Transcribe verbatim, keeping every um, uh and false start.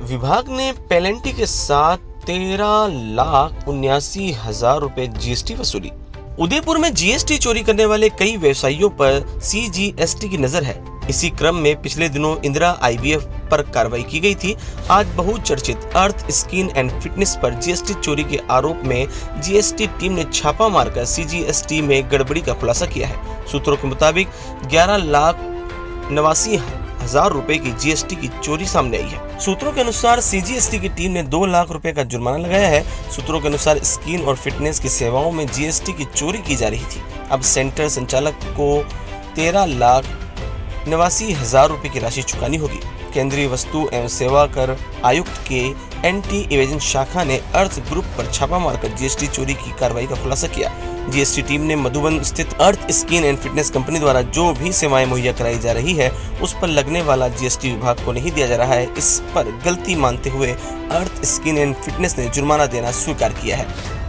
विभाग ने पेलेंटी के साथ तेरह लाख उन्यासी हजार रुपए जीएसटी वसूली। उदयपुर में जीएसटी चोरी करने वाले कई व्यवसायियों पर सीजीएसटी की नजर है। इसी क्रम में पिछले दिनों इंदिरा आईवीएफ पर कार्रवाई की गई थी। आज बहुचर्चित अर्थ स्किन एंड फिटनेस पर जीएसटी चोरी के आरोप में जीएसटी टीम ने छापा मारकर सीजीएसटी में गड़बड़ी का खुलासा किया है। सूत्रों के मुताबिक ग्यारह लाख नवासी हजार रुपए की जीएसटी की चोरी सामने आई है। सूत्रों के अनुसार सीजीएसटी की टीम ने दो लाख रुपए का जुर्माना लगाया है। सूत्रों के अनुसार स्किन और फिटनेस की सेवाओं में जीएसटी की चोरी की जा रही थी। अब सेंटर संचालक को तेरह लाख नवासी हजार रुपए की राशि चुकानी होगी। केंद्रीय वस्तु एवं सेवा कर आयुक्त के एंटी इवेजन शाखा ने अर्थ ग्रुप पर छापा मारकर जीएसटी चोरी की कार्रवाई का खुलासा किया। जीएसटी टीम ने मधुबन स्थित earth skin and fitness company द्वारा जो भी सेवाएं मुहैया कराई जा रही है उस पर लगने वाला जीएसटी विभाग को नहीं दिया जा रहा है। इस पर गलती मानते हुए अर्थ स्किन एंड फिटनेस ने जुर्माना देना स्वीकार किया है।